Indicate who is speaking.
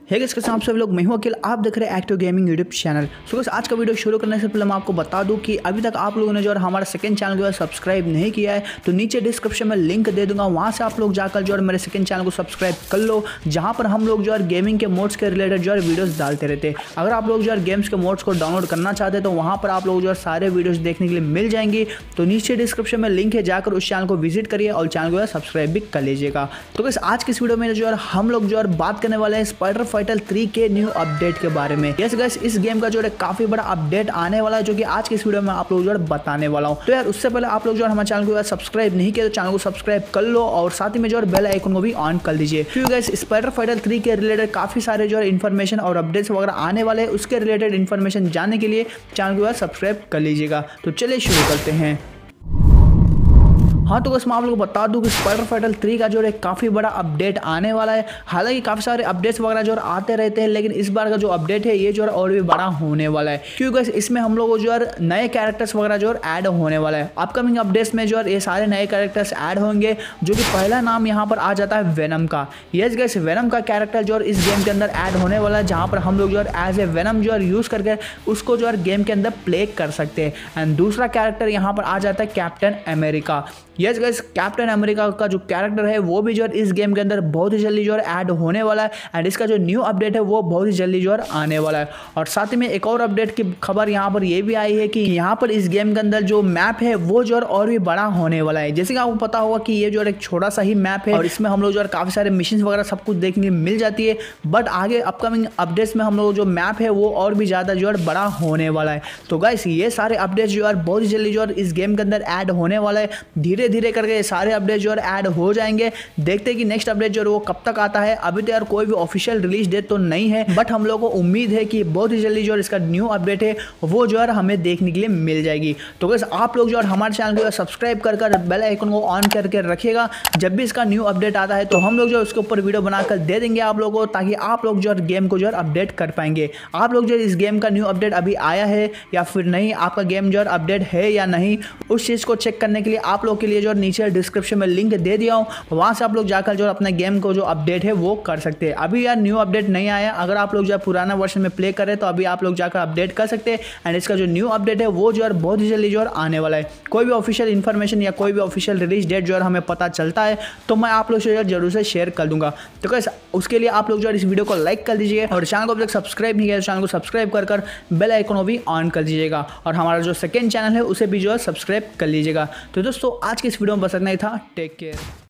Speaker 1: है गाइस, कैसे आप सभी लोग। मैं हूं अखिल, आप देख रहे हैं active gaming YouTube channel. So guys, आज का वीडियो शुरू करने से पहले मैं आपको बता दूं कि अभी तक आप लोगों ने जो है हमारा सेकंड चैनल जो है सब्सक्राइब नहीं किया है तो नीचे डिस्क्रिप्शन में लिंक दे दूंगा, वहां से आप लोग जाकर जो है मेरे सेकंड चैनल को सब्सक्राइब कर लो, जहां पर हम लोग जो है गेमिंग के मोड्स के रिलेटेड जो है वीडियोस डालते रहते हैं। अगर आप लोग जो है गेम्स के मोड्स को डाउनलोड करना चाहते हैं तो वहां पर आप लोग जो है सारे वीडियोस देखने के लिए मिल जाएंगे। तो नीचे डिस्क्रिप्शन में लिंक है, जाकर उस चैनल को विजिट करिए और चैनल को सब्सक्राइब भी कर लीजिएगा। तो गाइस, आज की इस वीडियो में जो है हम लोग जो है बात करने वाले हैं स्पाइडर फाइटर 3 के न्यू अपडेट के बारे में। यस गाइस, इस गेम का जो है काफी बड़ा अपडेट आने वाला है, जो कि आज की इस वीडियो में आप लोग जो है बताने वाला हूं। तो यार उससे पहले आप लोग जो है हमारे चैनल को सब्सक्राइब नहीं किया तो चैनल को सब्सक्राइब कर लो और साथ ही में जो है बेल आइकन को भी ऑन कर दीजिए, क्योंकि गाइस स्पाइडर फाइटर 3 के रिलेटेड काफी सारे जो है इन्फॉर्मेशन और अपडेट्स वगैरह आने वाले हैं। उसके रिलेटेड इन्फॉर्मेशन जानने के लिए चैनल को सब्सक्राइब कर लीजिएगा। तो चलिए शुरू करते हैं। हाँ, तो बस मैं आप लोगों को बता दूं कि स्पाइडर फाइटर 3 का जो है काफ़ी बड़ा अपडेट आने वाला है। हालांकि काफ़ी सारे अपडेट्स वगैरह जो आते रहते हैं, लेकिन इस बार का जो अपडेट है ये जो है और भी बड़ा होने वाला है, क्योंकि इसमें हम लोग को जो है नए कैरेक्टर्स वगैरह जो है ऐड होने वाला है। अपकमिंग अपडेट्स में जो है ये सारे नए कैरेक्टर्स ऐड होंगे, जो कि पहला नाम यहाँ पर आ जाता है वेनम का। यस गाइस, वेनम का कैरेक्टर जो है इस गेम के अंदर ऐड होने वाला है, जहाँ पर हम लोग जो है एज ए वेनम जो है यूज़ करके उसको जो है गेम के अंदर प्ले कर सकते हैं। एंड दूसरा कैरेक्टर यहाँ पर आ जाता है Captain America. Yes guys, Captain America का जो कैरेक्टर है वो भी जो है इस गेम के अंदर बहुत ही जल्दी जो है ऐड होने वाला है। एंड इसका जो न्यू अपडेट है वो बहुत ही जल्दी जो है आने वाला है। और साथ ही में एक और अपडेट की खबर यहाँ पर ये भी आई है कि यहाँ पर इस गेम के अंदर जो मैप है वो जो है और भी बड़ा होने वाला है। जैसे कि आपको पता होगा कि ये जो है एक छोटा सा ही मैप है और इसमें हम लोग जो है काफ़ी सारे मिशन वगैरह सब कुछ देखने मिल जाती है, बट आगे अपकमिंग अपडेट्स में हम लोग जो मैप है वो और भी ज़्यादा जो है बड़ा होने वाला है। तो गाइस, ये सारे अपडेट्स जो है बहुत ही जल्दी जो है इस गेम के अंदर ऐड होने वाला है। धीरे धीरे करके सारे अपडेट जो है ऐड हो जाएंगे। देखते हैं कि नेक्स्ट अपडेट जो है वो कब तक आता है। अभी तो यार कोई भी ऑफिशियल रिलीज डेट तो नहीं है, बट हम लोगों को उम्मीद है कि बहुत ही जल्दी जो है इसका न्यू अपडेट है वो जो है हमें देखने के लिए मिल जाएगी। तो गाइस, आप लोग जो है हमारे चैनल को सब्सक्राइब कर बेल आइकन को ऑन करके रखिएगा। जब भी इसका न्यू अपडेट आता है तो हम लोग जो है उसके ऊपर वीडियो बनाकर दे देंगे आप लोगों को, ताकि आप लोग जो है गेम को जो है अपडेट कर पाएंगे। आप लोग जो इस गेम का न्यू अपडेट अभी आया है या फिर नहीं, आपका गेम जो है अपडेट है या नहीं, उस चीज़ को चेक करने के लिए आप लोग के लिए जो नीचे डिस्क्रिप्शन में लिंक दे दिया हूँ, वहाँ से आप लोग जाकर जो अपने गेम को जो अपडेट है वो कर सकते हैं। अभी यार न्यू अपडेट नहीं आया, अगर आप लोग जो पुराना वर्जन में प्ले करें तो अभी आप लोग जाकर अपडेट कर सकते हैं। एंड इसका जो न्यू अपडेट है वो जो है बहुत ही जल्दी जो है आने वाला है। कोई भी ऑफिशियल इन्फॉर्मेशन या कोई भी ऑफिशियल रिलीज डेट जो है हमें पता चलता है तो मैं आप लोग से जरूर से शेयर कर दूंगा। तो गाइस, उसके लिए आप लोग जो है इस वीडियो को लाइक कर दीजिए और चैनल को अभी तक सब्सक्राइब नहीं किया तो चैनल को सब्सक्राइब कर बेल आइकन को भी ऑन कर दीजिएगा और हमारा जो सेकंड चैनल है उसे भी जो है सब्सक्राइब कर लीजिएगा। तो दोस्तों, आज की इस वीडियो में बस इतना ही था। Take care.